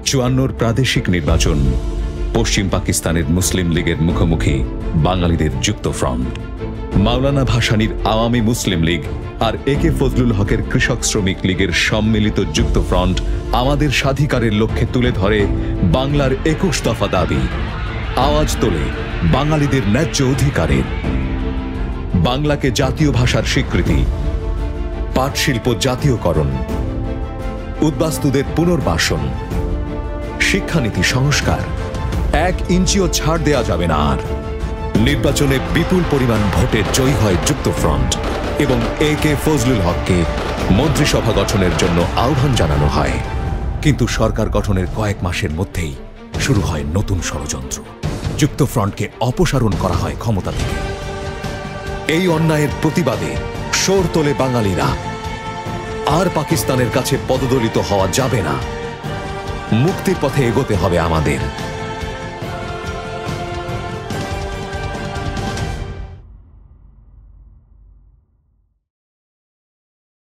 54 প্রাদেশিক নির্বাচন, পশ্চিম পাকিস্তানের মুসলিম লীগের মুখোমুখি বাঙালিদের যুক্ত ফ্রন্ট। মাওলানা ভাসানীর আওয়ামী মুসলিম লীগ আর একে ফজলুল হকের কৃষক শ্রমিক লীগের সম্মিলিত যুক্ত ফ্রন্ট আমাদের স্বাধিকারের লক্ষ্যে তুলে ধরে বাংলার 21 দফা দাবি, আওয়াজ তোলে বাঙালিদের ন্যায্য অধিকারের। বাংলাকে জাতীয় ভাষার স্বীকৃতি, পাটশিল্প জাতীয়করণ, উদ্বাস্তুদের পুনর্বাসন, শিক্ষানীতি সংস্কার, 1 ইঞ্চিও ছাড় দেয়া যাবে না। আর নির্বাচনে বিপুল পরিমাণ ভোটে জয়ী হয় যুক্ত ফ্রন্ট এবং একে ফজলুল হককে মন্ত্রিসভা গঠনের জন্য আহ্বান জানানো হয়। কিন্তু সরকার গঠনের কয়েক মাসের মধ্যেই শুরু হয় নতুন ষড়যন্ত্র। যুক্ত ফ্রন্টকে অপসারণ করা হয় ক্ষমতা থেকে। এই অন্যায়ের প্রতিবাদে শোর তোলে বাঙালিরা। আর পাকিস্তানের কাছে পদদলিত হওয়া যাবে না। মুক্তির পথে এগোতে হবে আমাদের।